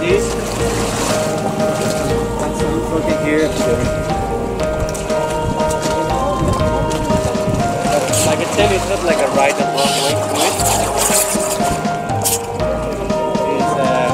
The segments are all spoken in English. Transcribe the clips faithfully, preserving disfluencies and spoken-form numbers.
this. That's something here. But I can tell you it's not like a right and wrong way to do it. It's uh,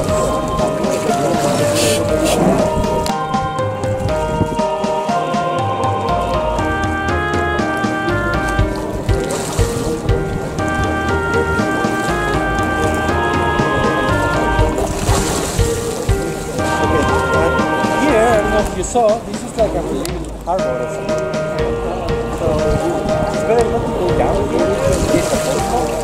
you saw, this is like a really hard or something. So it's better not to go down here. It's a